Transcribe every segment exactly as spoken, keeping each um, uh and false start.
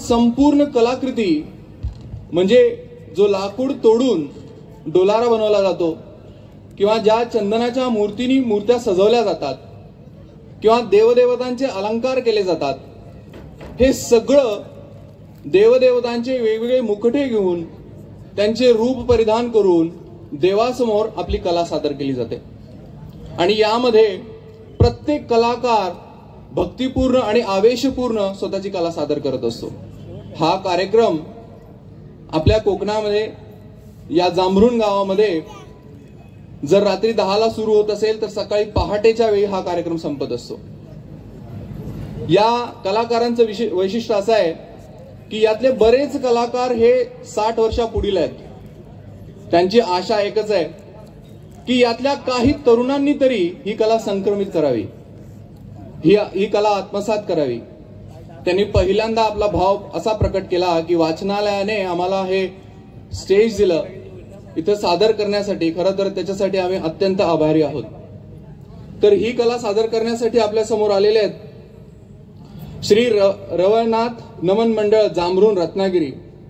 संपूर्ण कलाकृती म्हणजे जो लाकूड तोडून डोलारा बनवला जातो किंवा ज्या चंदनाच्या मूर्तीनी मूर्त्या सजवल्या जातात किंवा देवदेवतांचे अलंकार केले जातात, हे सगळं देवदेवतांचे वेगवेगळे मुकुटे घेऊन त्यांचे रूप परिधान करून देवासमोर आपली कला सादर केली जाते. आणि यामध्ये प्रत्येक कलाकार भक्तिपूर्ण आणि आवेशपूर्ण स्वतःची कला सादर करत असतो. हा कार्यक्रम आपल्या कोकणामध्ये या जांभरुण गावामध्ये जर रात्री दहाला सुरू होत असेल तर सकाळी पहाटेच्या वेळी हा कार्यक्रम संपत असतो. या कलाकारांचं विशेष वैशिष्ट्य असं आहे की यातले बरेच कलाकार हे साठ वर्षापुढील आहेत. त्यांची आशा एकच आहे की यातल्या काही तरुणांनी तरी ही कला संक्रमित करावी, ही ही कला आत्मसात करावी. त्यांनी पहिल्यांदा आपला भाव असा प्रकट केला की वाचनालयाने आम्हाला हे स्टेज दिलं इथं सादर करण्यासाठी, खरं तर त्याच्यासाठी आम्ही अत्यंत आभारी आहोत. तर ही कला सादर करण्यासाठी आपल्या समोर आलेले आहेत श्री रवळनाथ नमन मंडळ जांभरुण रत्नागिरी.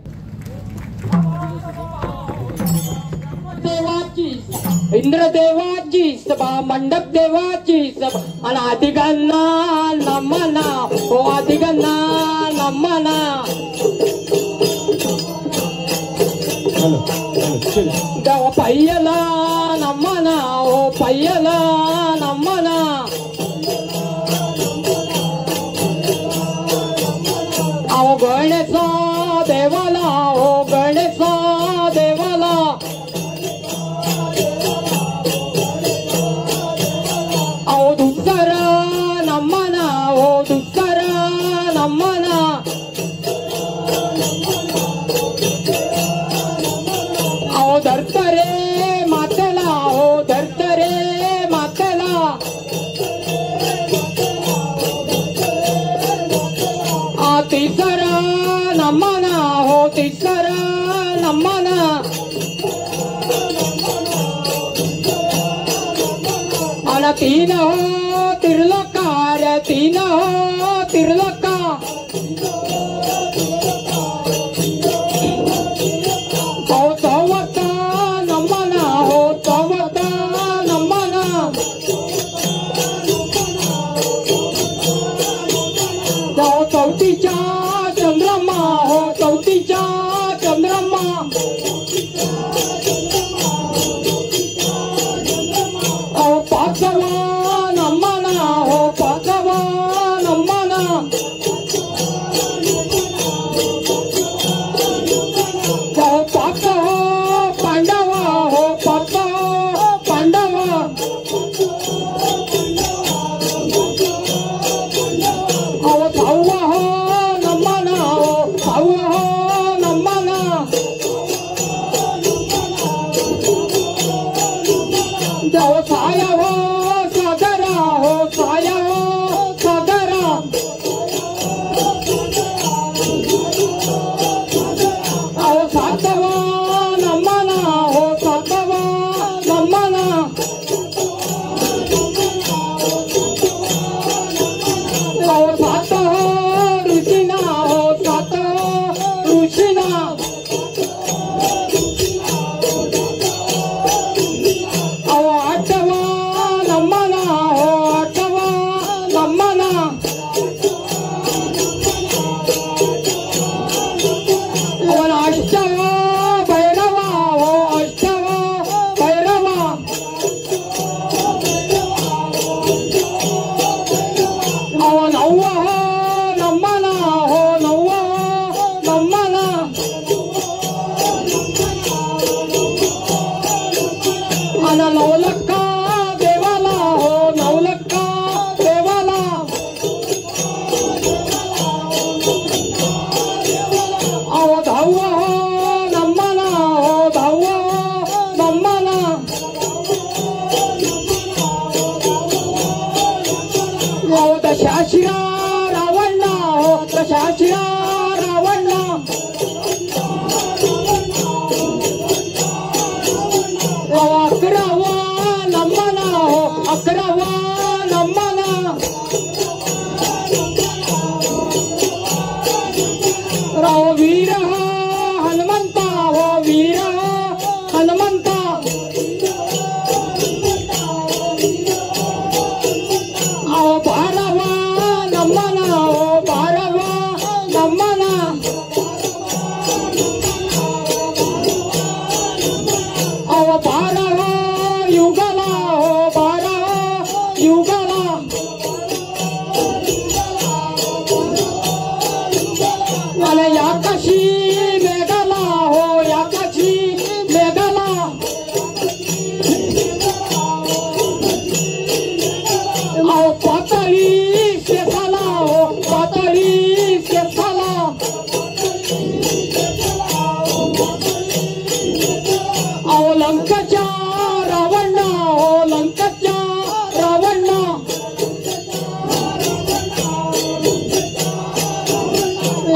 इंद्रदेवाची सभा, मंडप देवाची सभा, आणि आदिगांना नमना, ओ आदिगांना नमना. देवा पय्यला नमना, ओ पय्यला नमना. अहो गणेशा देवाला, ओ गणेशा देवाला. अहो दुसरा नमना, ओ दुसरा नमना. अहो धरतरे मातेला, ओ धरतरे मातेला. आ तिसरा नमना, हो तिसरा नमना. आणि तीन हो तिरलोकार, तीन हो तिरलोका. हो चौवत नमना, हो चौवत नमना. चौतीच्या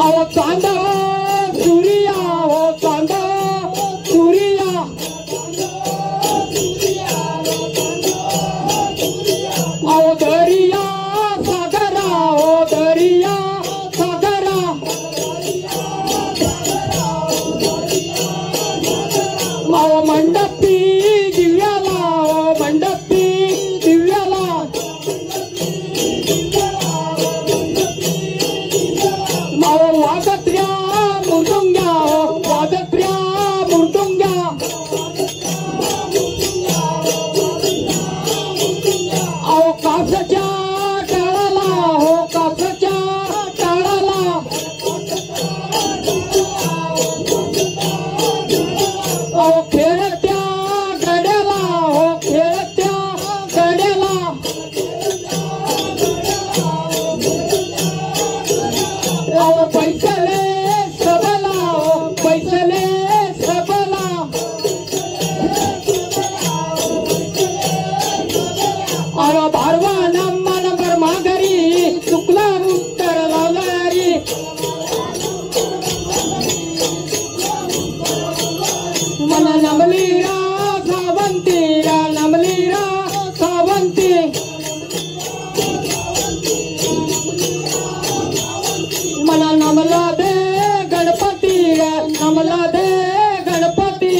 अहो चांद सूर्या हो चांद सूर्या अहो दरिया सागरा हो दरिया सागरा अहो मंडपी दिव्याला हो मंडपी दिव्याला अहो वाजत्र्या मृदुंग्या हो वाजत्र्या मृदुंग्या अहो कासच्या टाळाला हो कासच्या टाळाला अहो खेळत्या गड्याला हो खेळत्या गड्याला अहो पैसले सबला हो पैसले सबला अरे भारवा नम्मा नंबर माघारी चुकला उत्तर लावणारी मला नमलीरा सावंतीरा नमलीरा सावंती मला नमला दे गणपती रे नमला दे गणपती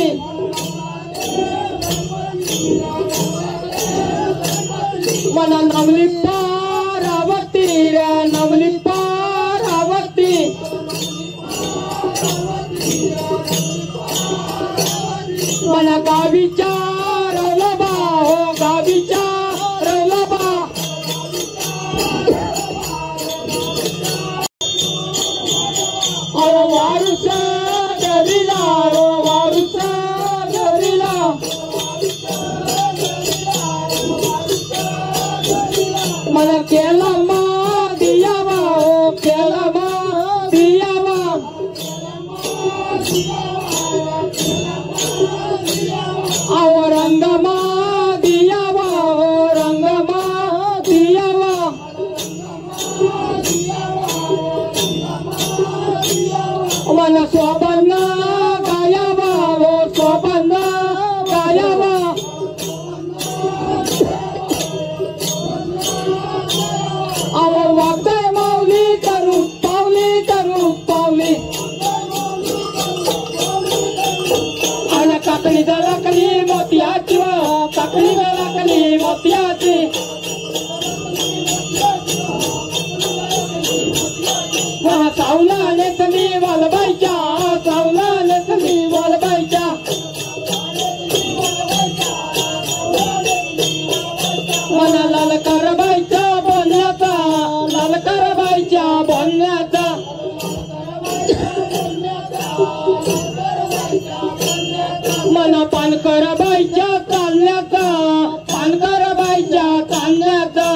मला नमली पारावती रे नमली पारावती मला गावीच्या रवलबा हो गावीच्या रवलबा अहो वारुसा दरीला हो वारुसा दरीला मला केला मा दियावा हो केला मा दियावा अहो रंगमा दियावा हो रंगमा दियावा मला स्वपन्न गायावा हो स्वपन्न गायावा अहो वागताय माऊली करू पावली करू पावली आणि काकडी दळकली मोत्याची व काकडी दळकली मोत्याची हा सावला नेसली वालबाईच्या सावला नेसली वालबाईच्या मला लालकर बाईच्या बोलण्याचा लालकर बाईच्या बोलण्याचा मला पानकर बाईच्या चालण्याचा पानकर बाईच्या चालण्याचा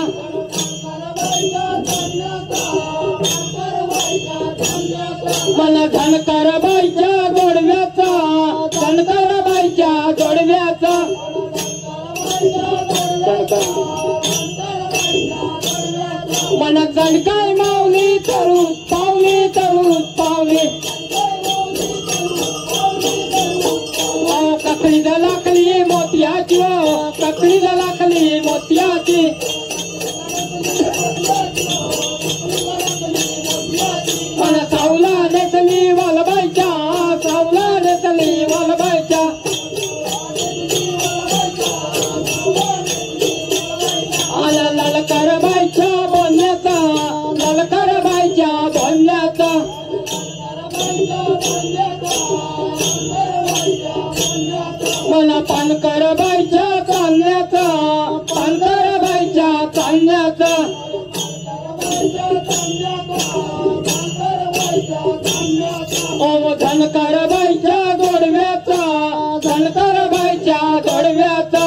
मला धनकर बाईच्या जोडव्याचा धनकर बाईच्या जोडव्याचा मला जणकाय माऊली तरू पावली तरू पावली ककडी दलाकली मोत्याची ककडी दलाकली मोत्याची मला सावला नेसली वालबाईच्या सावला नेसली वालबाईच्या आला लालकर बाईच्या बोलण्याचा लालकर बाईच्या बोलण्याचा मला पानकर बाईच्या चालण्याचा पानकर बाईच्या चालण्याचा ओ धनकर बाईच्या जोडव्याचा धनकर बाईच्या जोडव्याचा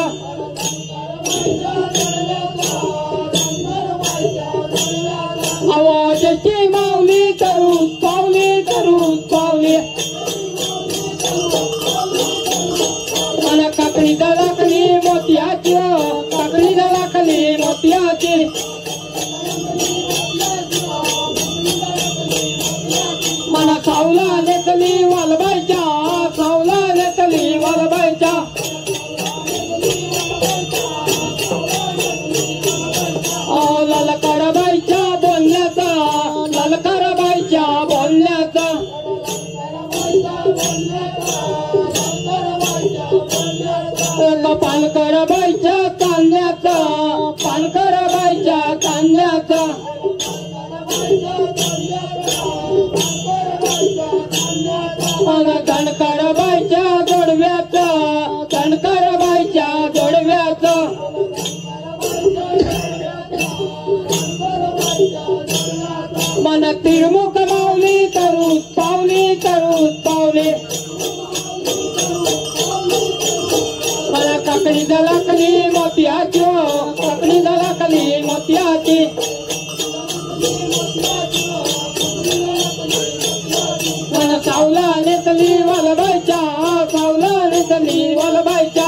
अहो जशी माऊली तरू पावली तरू पावली मला काकडी दलाकली मोत्याची काकडी दलाकली मोत्याची मन सावला नेसली वालबाईच्या सावला नेसली वालबाईच्या ललकारबाईच्या बोलण्याचा ललकारबाईच्या बोलण्याचा पानकरबाईच्या कांद्याचा पानकरबाईच्या कांद्याचा धनकरबाईच्या जोडव्याचा धनकरबाईच्या जोडव्याचा मन तिरमुख माऊली करू पावली करू पावली मला काकडी दलाकली मोत्याची काकडी दलाकली मोत्याची मला सावला नेसली वालबाईच्या सावला नेसली वालबाईच्या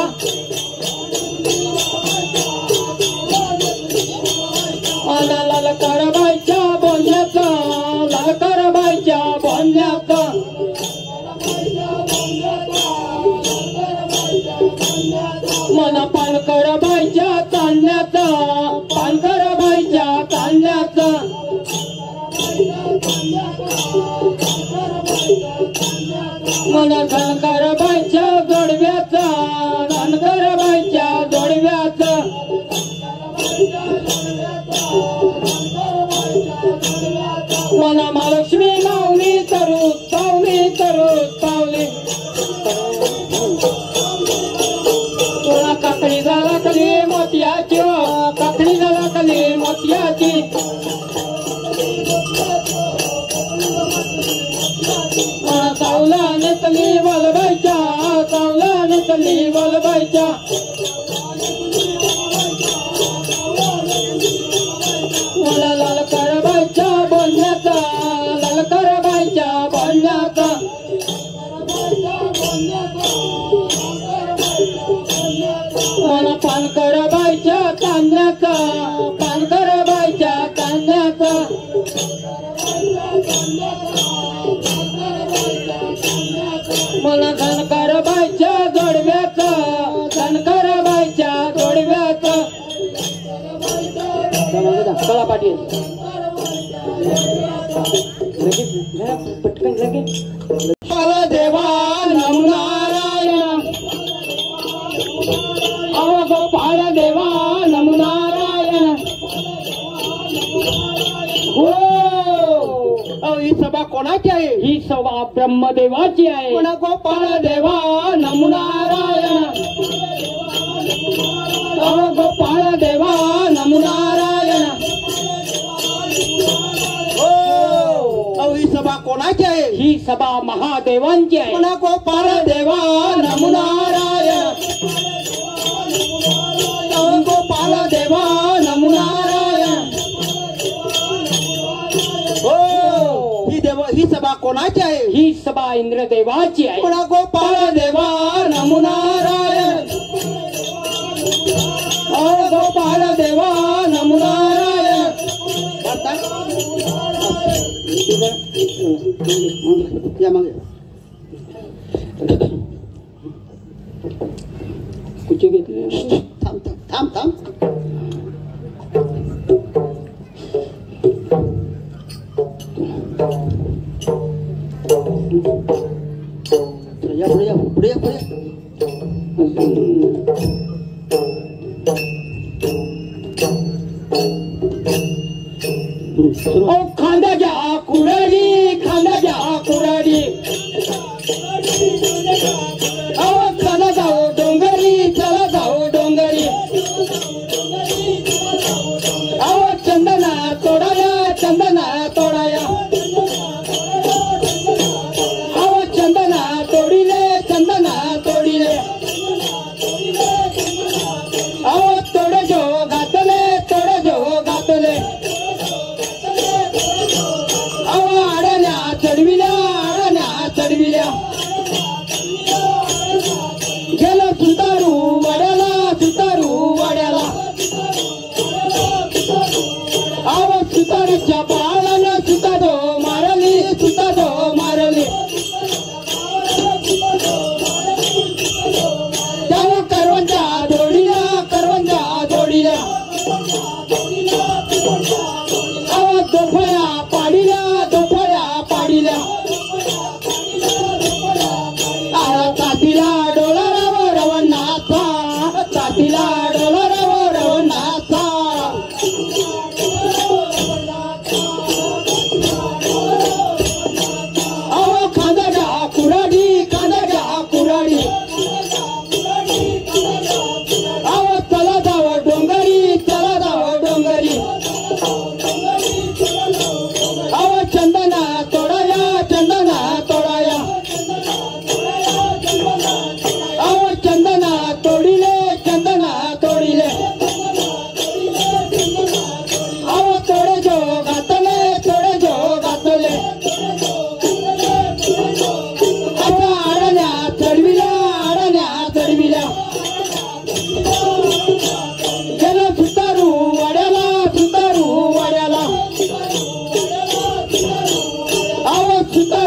ललकारबाईच्या बोलण्याचा ललकारबाईच्या बोलण्याचा मन पानकरबाईच्या तांदण्याचा पानकरबाईच्या तांदण्याचा मन धनकरबाईच्या जोडव्याचा धनकरबाईच्या जोडव्याचा मन महालक्ष्मी माऊली तरू पावली तरू पावली तुला काकडी झालाकली मोत्याची काकडी झालाकली मोत्याची सावला नेसली वालबाईच्या सावला नेसली वालबाईच्या मला ललकारबाईच्या बोलण्याचा ललकारबाईच्या बोलण्याचा मला पानकरबाईच्या तांदण्याचा पानकरबाईच्या तांदण्याचा मला धनकरबाईच्या जोडव्याचा धनकरबाईच्या जोडव्याचा चला पाटील पटकन लगेच देवा नमो नारायण अव गोपाळ देवा नमो नारायण हो ही सभा कोणाची आहे ही सभा ब्रह्मदेवाची आहे कोणा गोपाळ देवा नमो नारायण अव गोपाळ देवा नमो नारायण हो ही सभा कोणाची आहे ही सभा महादेवांची आहे कोणा गोपाळ देवा नमो नारायण गोपाळ देवा नमो नारायण हो ही देव ही सभा कोणाची आहे ही सभा इंद्रदेवाची आहे कोणा गोपाळ देवा नमो नारायण गोपाळ देवा नमो नारायण या मग कुछ घेतले थांब थांब थांब या पुढे या पुढे या पुढे ओ खांद्याच्या कुराडी खांद्याच्या कुराडी अहो चला जाऊ डोंगरी चला जाऊ डोंगरी अहो चंदना तोडाया चंदना तोडाया अहो चंदना तोडिले चंदना तोडिले अहो तोड जो घातले तोड जो घातले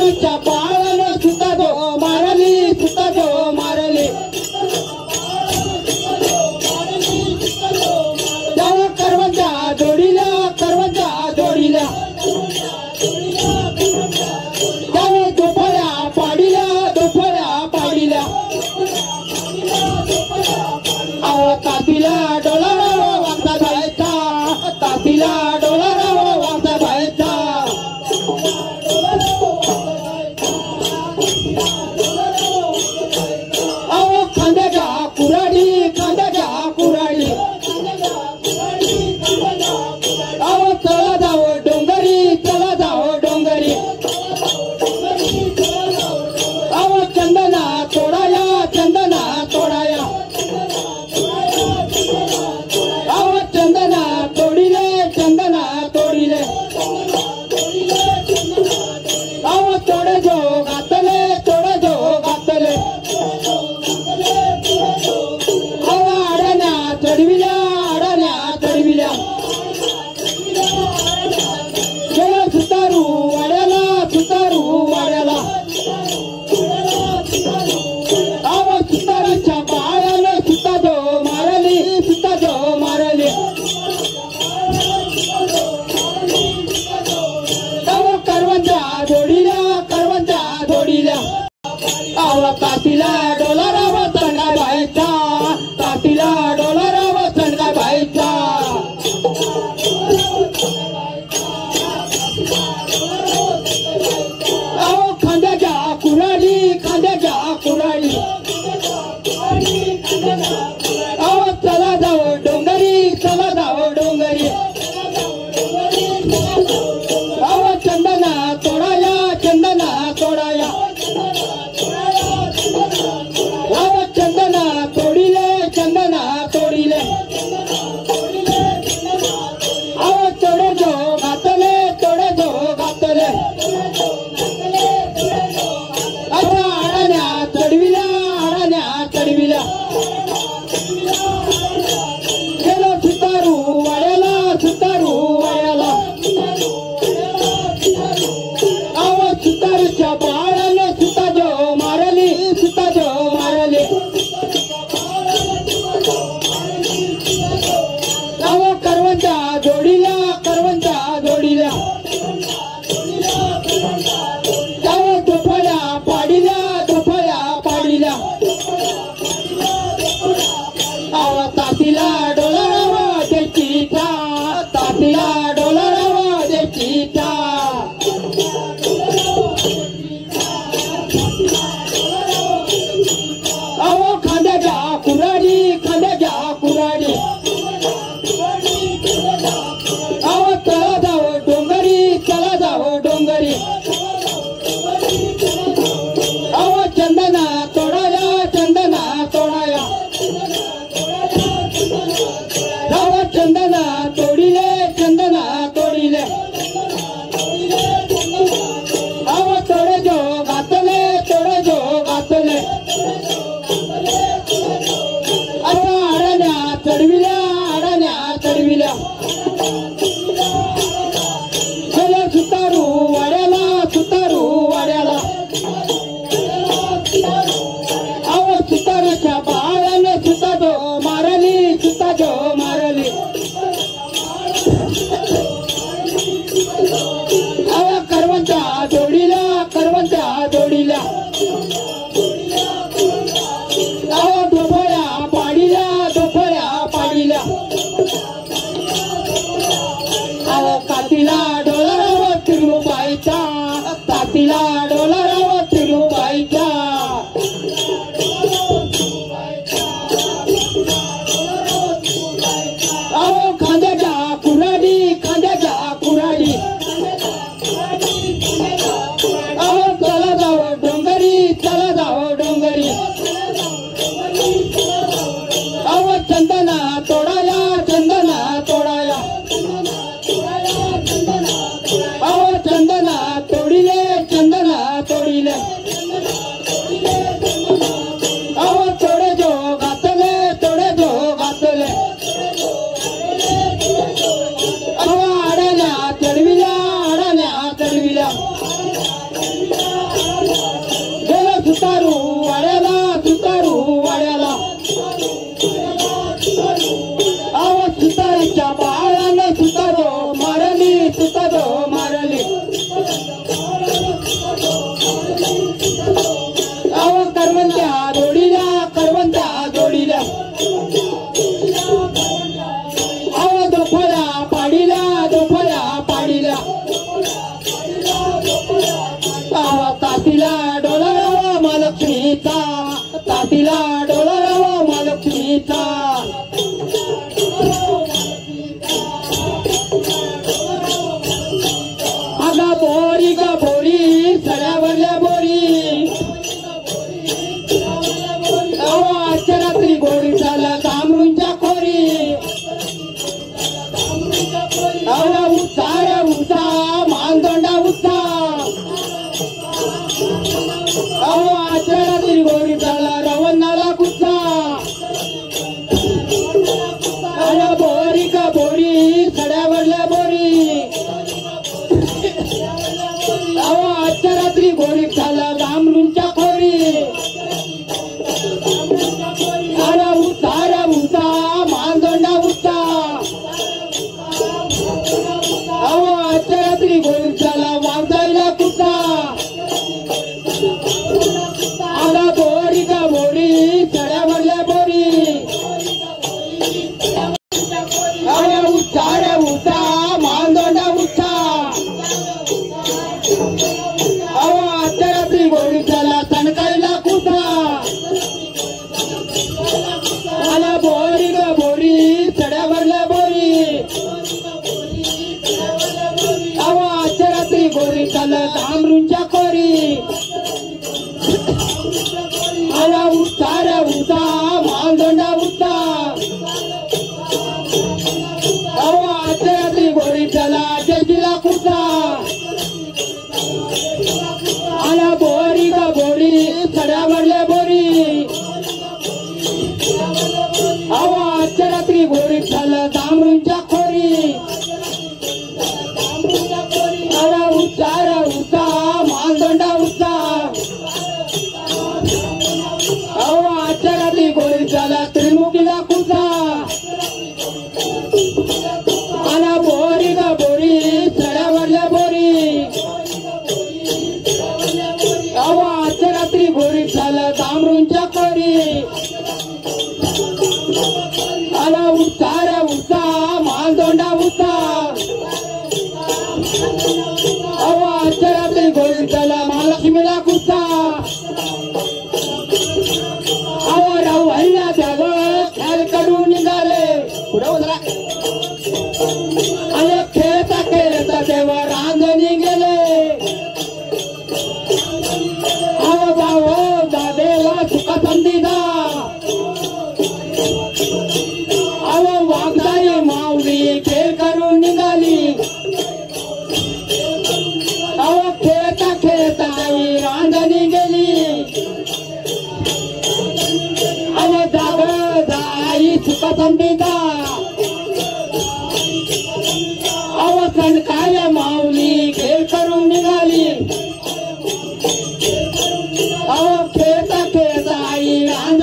सुतारीच्या बाळानं सुता जो मारली सुता जो मारली जाऊ करवंजा जोडीला करवंजा जोडीला जाऊ दुफळ्या पाडीला दुफळ्या पाडीला अहो तातीला डोलाराव वागता जायचा तातीला डोलाराव वागता जायचा अहो खांद्याच्या कुराडी खांद्याच्या कुराडी अहो चला जाव डोंगरी चला जाव डोंगरी अहो चंदना तोडाया चंदना तोडाया अहो चंदना तोडिले चंदना तोडिले अहो तोडे जो घातले तोडे जो घातले अहो आड्याना चढविल्या आड्याना चढविल्या गेला सुतारू वाड्याला सुतारू वाड्याला अहो सुतारीच्या बाळानं सुता जो मारली सुता जो मारली अहो करवंजा जोडीला करवंजा जोडीला अहो तातीला डोलाराव चढला व्हायचा तातीला डोलाराव चढला व्हायचा अहो खांद्याच्या कुराडी खांद्याच्या कुराडी अहो चला जाव डोंगरी चला जाव डोंगरी अहो चंदना तोडाया चंदना तोडाया सुतारू वाड्याला सुतारू वाड्याला अहो सुतारीच्या बाळाने सुतारो मारली सुतारो मारली अहो करवंत्या जोडीला करवंत्या जोडीला अहो दोफळा पाडीला दोफळा पाडीला अहो तातीला डोला रावा महालक्ष्मीचा तातीला डोला रावा महालक्ष्मीचा अगा बोरी गा बोरी सड्यावरल्या बोरी अहो आजच्या रात्री गोडी झाला कामरूंच्या खोरी अहो उसार उसा मानदंडा उसा अहो आजच्या रात्री गोडी झाला रवणाला गुस्सा अरे बोरी का बोरी सड्यावरल्या बोरी अहो आजच्या रात्री गोडी झाला गामरूंच्या खोरी अरे उसार उसा मानदंडा उसा अहो आजच्या रात्री गोडी झाला वागदायला कुसा आला बोरी का बोरी सड्यावरल्या बोरी अरे उसार उसा मानदंडा उसा अहो आजच्या रात्री गोडी झाला तणकाईला कुसा आला बोरी ग बोरी सड्यावरल्या बोरी अहो आजच्या रात्री गोरी झालं कामरूंच्या खोरी आला उसार उसा मानदंडा उसा अहो आजच्या रात्री गोरी झाला जयजीला कुसा आला बोरी ग बोरी सड्यावरल्या बोरी अहो आजच्या रात्री गोरी झालं कामरूंच्या खोरी आला उसार उसा मानदंडा उसा अहो आजच्या रात्री गोरी झाला त्रिमुखीला कुसा आला बोरी ग बोरी सड्यावरल्या बोरी अहो आजच्या रात्री गोरी झालं कामरूंच्या खोरी आला उसार उसा मानदंडा उसा अहो आजच्या रात्री गोरी झाला महालक्ष्मीला कुसा अहो रवळला द्यावं खेळ करून निघाले पुढे उतरा अरे खेळता खेळता देव रांजणी गेले अहो भाऊ दादेवा सुखा संधीदा अहो वागदाई माऊली खेळ करून निघाली अहो खेळता खेळता आई रांजणी गेली अहो जाग दाई सुखा संधीदा अहो सणकाय माऊली खेळ करून निघाली अहो खेळता खेळता आई रांग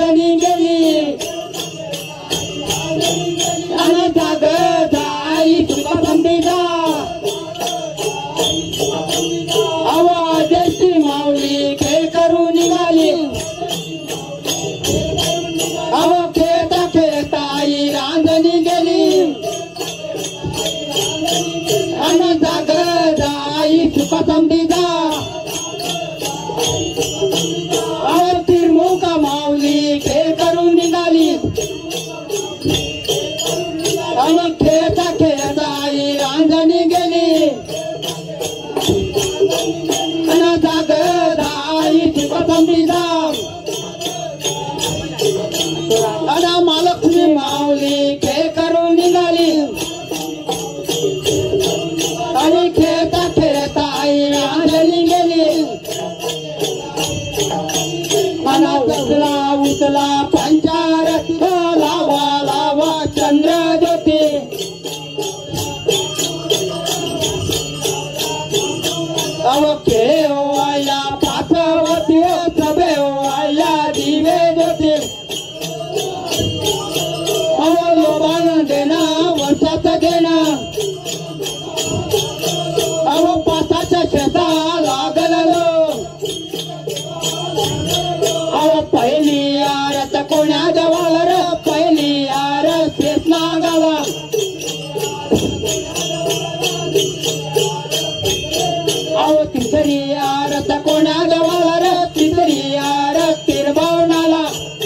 जवाला रे तिसरी यार तिरबावनाला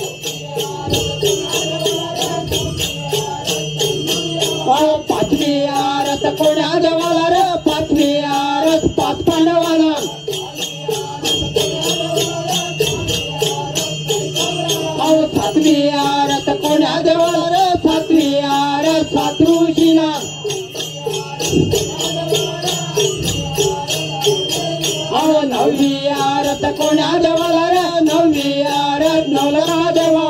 पाचवी आरत कोण्या देवाला रे पाचवी आरत पाच पांडवाला सातवी आरत कोण्या देवाला रे सातवी आरत सात ऋषीना नववी आरत कोण्या देवाला रे नववी आरत नवला देवा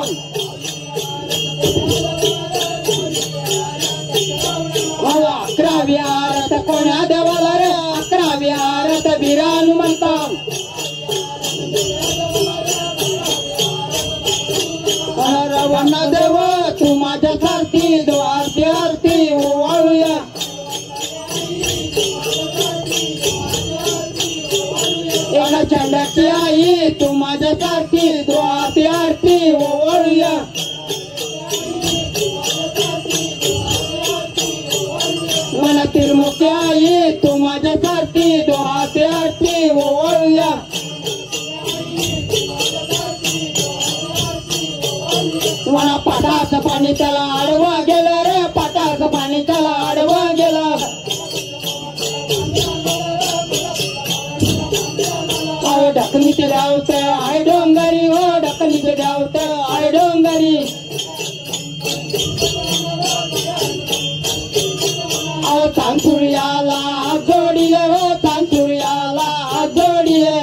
अकरावी आरत कोण्या देवाला रे अकरावी आरत वीर हनुमंता रवण देव तू माझ्यासारखी दो आरती आरती ओवाळूया एका चंडाची आई तू माझ्यासारखी दो आरती आरती ओवाळूया मला तिरमुखी आई तू माझ्यासारखी दो आरती आरती ओवाळूया मला पाटाचं पाणी त्याला आडवा गेलं रे पाटाचं पाणी त्याला आडवा गेलं ढकलीचे डावत आय डोंगरी हो ढकलीचे डावत आय डोंगरी अहो तांसुर्याला जोडीले हो तांसुर्याला जोडीले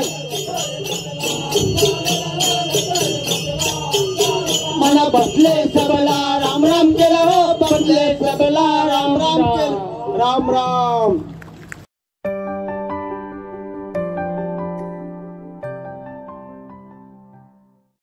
मला बसले सबला राम राम केलं हो बसले सबला राम राम केलं राम राम